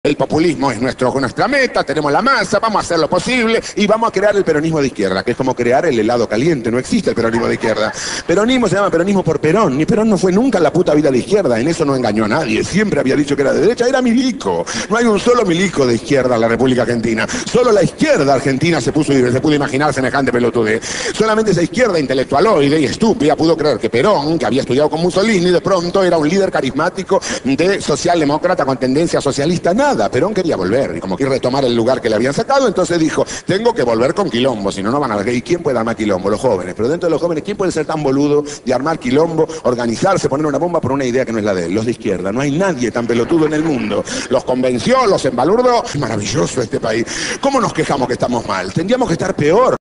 El populismo es nuestra meta, tenemos la masa, vamos a hacer lo posible y vamos a crear el peronismo de izquierda, que es como crear el helado caliente, no existe el peronismo de izquierda. Peronismo se llama peronismo por Perón, ni Perón no fue nunca la puta vida de izquierda, en eso no engañó a nadie, siempre había dicho que era de derecha, era milico. No hay un solo milico de izquierda en la República Argentina, solo la izquierda argentina se pudo imaginar semejante pelotudez. Solamente esa izquierda intelectualoide y estúpida pudo creer que Perón, que había estudiado con Mussolini, de pronto era un líder carismático de socialdemócrata con tendencia socialista. Perón quería volver, y como quiere retomar el lugar que le habían sacado, entonces dijo, tengo que volver con quilombo, si no, no van a ver. ¿Y quién puede armar quilombo? Los jóvenes. Pero dentro de los jóvenes, ¿quién puede ser tan boludo de armar quilombo, organizarse, poner una bomba por una idea que no es la de él? Los de izquierda. No hay nadie tan pelotudo en el mundo. Los convenció, los embalurdó. Es maravilloso este país. ¿Cómo nos quejamos que estamos mal? Tendríamos que estar peor.